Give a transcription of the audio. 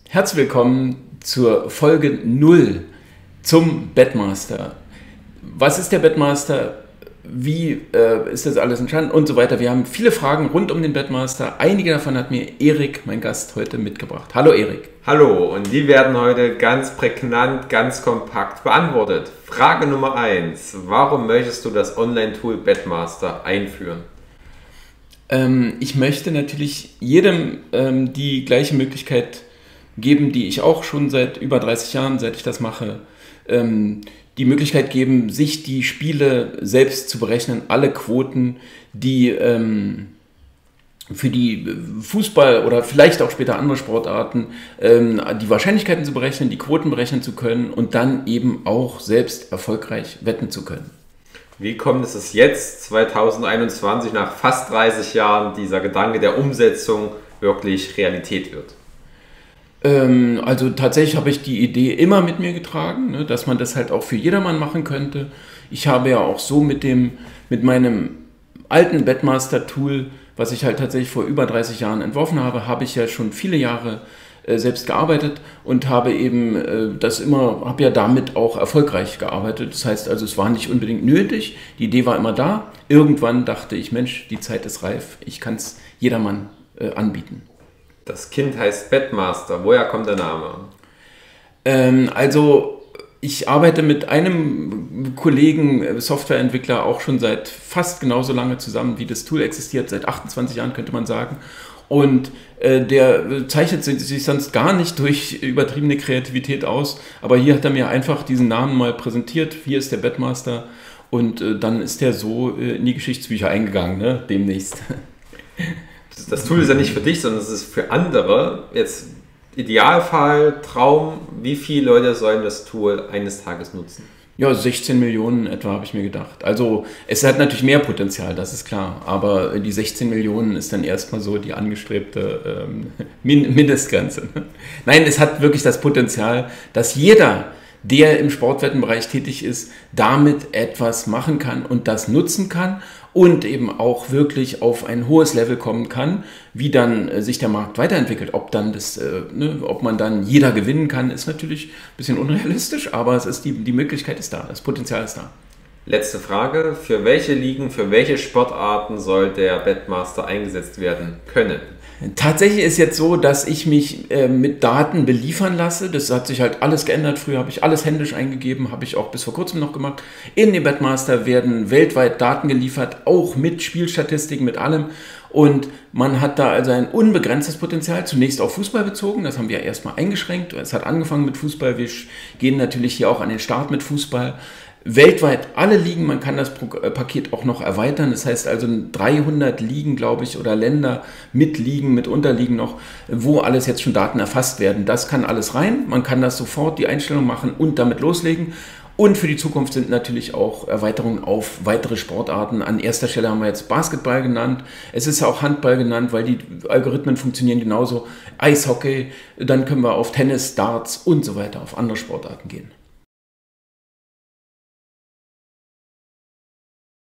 Herzlich willkommen zur Folge 0 zum Betmaster. Was ist der Betmaster? Wie ist das alles entstanden? Und so weiter. Wir haben viele Fragen rund um den Betmaster. Einige davon hat mir Erik, mein Gast, heute mitgebracht. Hallo Erik. Hallo, und die werden heute ganz prägnant, ganz kompakt beantwortet. Frage Nummer 1. Warum möchtest du das Online-Tool Betmaster einführen? Ich möchte natürlich jedem die gleiche Möglichkeit geben, die ich auch schon seit über 30 Jahren, seit ich das mache, die Möglichkeit geben, sich die Spiele selbst zu berechnen, alle Quoten, die für die Fußball oder vielleicht auch später andere Sportarten, die Wahrscheinlichkeiten zu berechnen, die Quoten berechnen zu können und dann eben auch selbst erfolgreich wetten zu können. Wie kommt es jetzt, 2021, nach fast 30 Jahren, dieser Gedanke der Umsetzung wirklich Realität wird? Also tatsächlich habe ich die Idee immer mit mir getragen, ne, dass man das halt auch für jedermann machen könnte. Ich habe ja auch so mit meinem alten Betmaster-Tool, was ich halt tatsächlich vor über 30 Jahren entworfen habe, habe ich ja schon viele Jahre selbst gearbeitet und habe eben habe ja damit auch erfolgreich gearbeitet. Das heißt also, es war nicht unbedingt nötig, die Idee war immer da. Irgendwann dachte ich, Mensch, die Zeit ist reif, ich kann es jedermann anbieten. Das Kind heißt Betmaster. Woher kommt der Name? Also ich arbeite mit einem Kollegen, Softwareentwickler, auch schon seit fast genauso lange zusammen, wie das Tool existiert, seit 28 Jahren könnte man sagen. Und der zeichnet sich sonst gar nicht durch übertriebene Kreativität aus. Aber hier hat er mir einfach diesen Namen mal präsentiert. Hier ist der Betmaster. Und dann ist der so in die Geschichtsbücher eingegangen, ne? Demnächst. Das Tool ist ja nicht für dich, sondern es ist für andere. Jetzt Idealfall, Traum, wie viele Leute sollen das Tool eines Tages nutzen? Ja, 16 Millionen etwa habe ich mir gedacht. Also es hat natürlich mehr Potenzial, das ist klar. Aber die 16 Millionen ist dann erstmal so die angestrebte Mindestgrenze. Nein, es hat wirklich das Potenzial, dass jeder, der im Sportwettenbereich tätig ist, damit etwas machen kann und das nutzen kann und eben auch wirklich auf ein hohes Level kommen kann, wie dann sich der Markt weiterentwickelt. Ob man dann jeder gewinnen kann, ist natürlich ein bisschen unrealistisch, aber es ist die Möglichkeit ist da, das Potenzial ist da. Letzte Frage, für welche Ligen, für welche Sportarten soll der Betmaster eingesetzt werden können? Tatsächlich ist jetzt so, dass ich mich mit Daten beliefern lasse. Das hat sich halt alles geändert. Früher habe ich alles händisch eingegeben, habe ich auch bis vor kurzem noch gemacht. In den Betmaster werden weltweit Daten geliefert, auch mit Spielstatistiken, mit allem. Und man hat da also ein unbegrenztes Potenzial, zunächst auf Fußball bezogen. Das haben wir erstmal eingeschränkt. Es hat angefangen mit Fußball. Wir gehen natürlich hier auch an den Start mit Fußball. Weltweit alle Ligen, man kann das Paket auch noch erweitern, das heißt also 300 Ligen, glaube ich, oder Länder mit Ligen, mit Unterligen noch, wo alles jetzt schon Daten erfasst werden. Das kann alles rein, man kann das sofort die Einstellung machen und damit loslegen. Und für die Zukunft sind natürlich auch Erweiterungen auf weitere Sportarten. An erster Stelle haben wir jetzt Basketball genannt. Es ist ja auch Handball genannt, weil die Algorithmen funktionieren genauso. Eishockey, dann können wir auf Tennis, Darts und so weiter, auf andere Sportarten gehen.